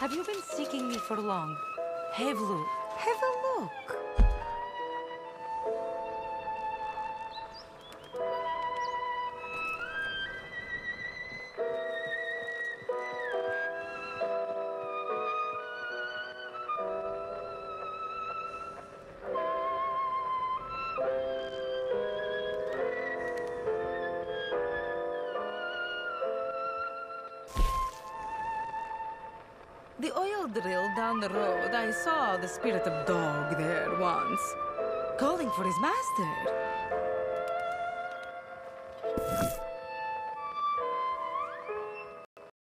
Have you been seeking me for long? Have a look. Have a look. The oil drill down the road, I saw the spirit of dog there once, calling for his master.